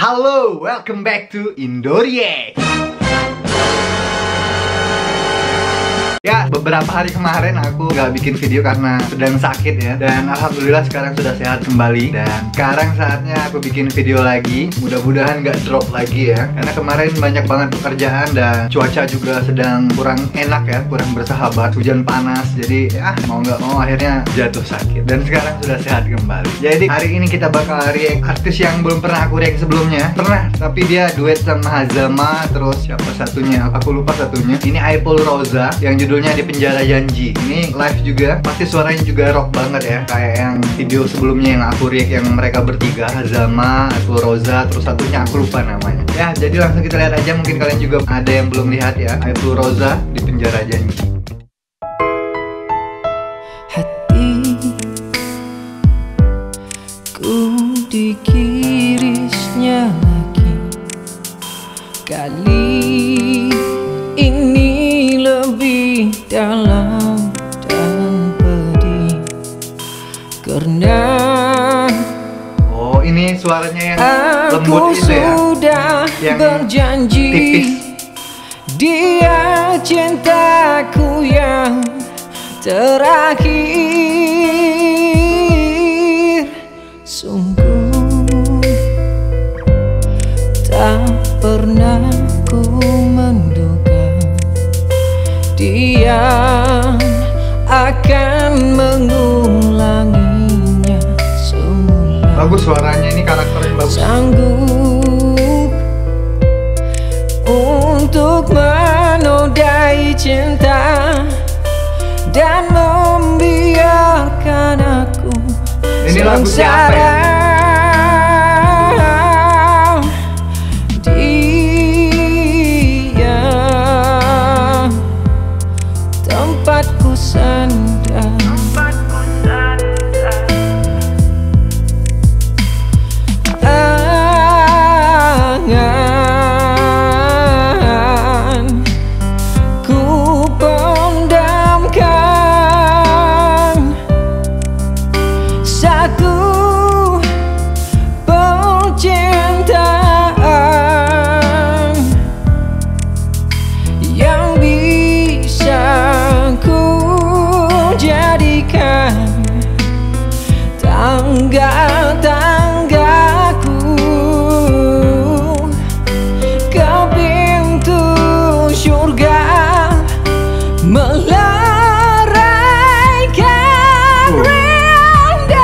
Halo, welcome back to Indoreact. Ya, beberapa hari kemarin aku nggak bikin video karena sedang sakit ya. Dan alhamdulillah sekarang sudah sehat kembali. Dan sekarang saatnya aku bikin video lagi. Mudah-mudahan nggak drop lagi ya. Karena kemarin banyak banget pekerjaan dan cuaca juga sedang kurang enak ya, kurang bersahabat. Hujan panas, jadi ya mau nggak mau akhirnya jatuh sakit. Dan sekarang sudah sehat kembali. Jadi hari ini kita bakal react artis yang belum pernah aku react sebelumnya. Pernah, tapi dia duet sama Hazama. Terus siapa satunya? Aku lupa satunya. Ini Aipul Roza yang judulnya Di Penjara Janji. Ini live juga, pasti suaranya juga rock banget ya, kayak yang video sebelumnya yang aku react yang mereka bertiga, Hazama, Aipul Roza, terus satunya aku lupa namanya. Ya, jadi langsung kita lihat aja, mungkin kalian juga ada yang belum lihat ya. Aipul Roza, Di Penjara Janji. Hatiku dikirisnya lagi, kali ini lebih dalam dan pedih, karena oh, ini suaranya yang lembut itu ya, sudah yang berjanji tipis. Dia cintaku yang terakhir. Sungguh tak pernah ku menduga dia akan mengulanginya semula. Bagus suaranya, ini karakternya bagus. Sanggup untuk menodai cinta dan membiarkan aku Ini lagu siapa ya? Dia tempatku sandar. Angan ku pendamkan satu percintaan yang bisa ku jadikan tangga-tanggaku ke pintu surga, meleraikan rindu.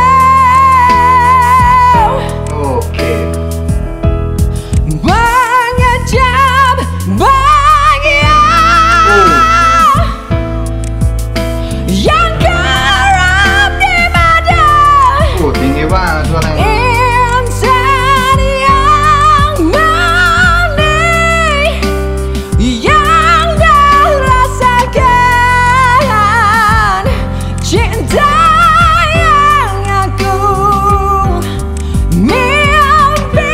Oke. Mengejam bahagia yang kerap di mata Tinggi banget suaranya. insan yang manis, yang dirasakan cinta yang aku mimpi.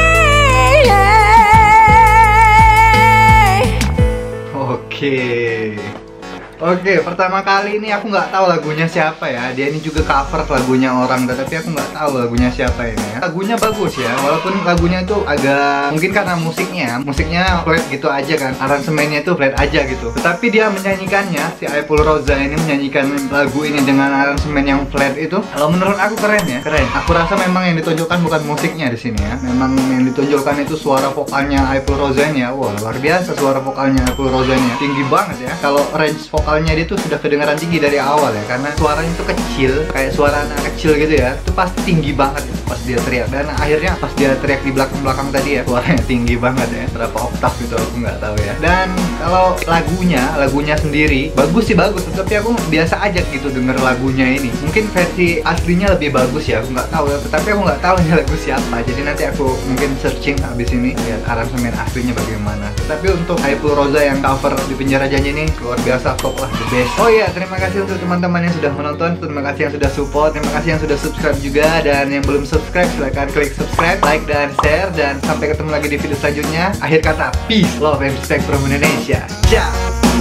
Oke, pertama kali ini aku nggak tahu lagunya siapa ya. Dia ini juga cover lagunya orang, tetapi aku nggak tahu lagunya siapa ini ya. Lagunya bagus ya, walaupun lagunya itu agak, mungkin karena musiknya flat gitu aja kan, aransemennya itu flat aja gitu. Tetapi dia menyanyikannya, si Aipul Roza ini menyanyikan lagu ini dengan aransemen yang flat itu, kalau menurut aku keren ya, keren. Aku rasa memang yang ditonjolkan bukan musiknya di sini ya, memang yang ditonjolkan itu suara vokalnya Aipul Roza ini ya. Wah, luar biasa suara vokalnya Aipul Roza ini ya. Tinggi banget ya. Kalau range vokalnya dia tuh sudah kedengaran tinggi dari awal ya, karena suaranya itu kecil, kayak suara anak kecil gitu ya. Itu pasti tinggi banget ya, pas dia teriak. Dan akhirnya pas dia teriak di belakang-belakang tadi ya, suaranya tinggi banget ya. Berapa oktav gitu aku nggak tahu ya. Dan kalau lagunya sendiri bagus sih, bagus, tetapi aku biasa aja gitu denger lagunya ini. Mungkin versi aslinya lebih bagus ya, aku nggak tahu ya. Tapi aku nggak tahu ini lagu siapa. Jadi nanti aku mungkin searching abis ini lihat aransemen aslinya bagaimana. Tapi untuk Aipul Roza yang cover Di Penjara Janji ini luar biasa, top lah, the best. Oh iya, terima kasih untuk teman-teman yang sudah menonton, terima kasih yang sudah support, terima kasih yang sudah subscribe juga, dan yang belum subscribe silahkan klik subscribe, like dan share, dan sampai ketemu lagi di video selanjutnya. Akhir kata, peace, love, and respect from Indonesia. Ciao.